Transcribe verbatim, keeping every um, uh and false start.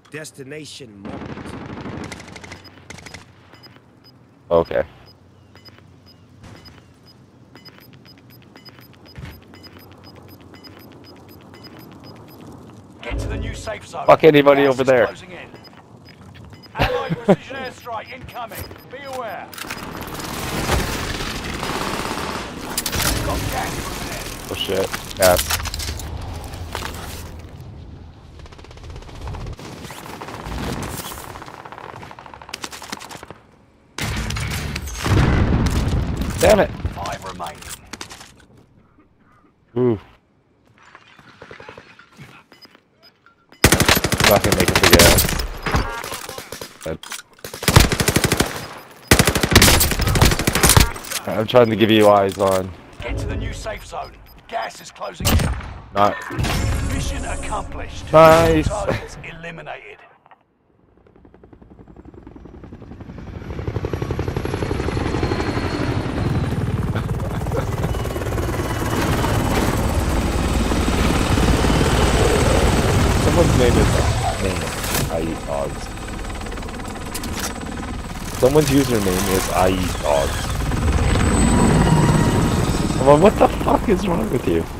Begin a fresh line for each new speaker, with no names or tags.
Destination marked.
Okay.
Get to the new safe zone.
Fuck anybody
Gas
over
is
there.
closing in. Allied precision airstrike incoming. Be aware. Got gas moving in.
Oh shit. Gas. Damn it.
Five remaining.
Ooh. I'm not gonna make a big ass. But I'm trying to give you eyes on.
Get to the new safe zone. Gas is closing in.
Not
Mission accomplished.
nice.
Targets eliminated.
Someone's name is name. I eat dogs. Someone's username is I eat dogs. Well, what the fuck is wrong with you?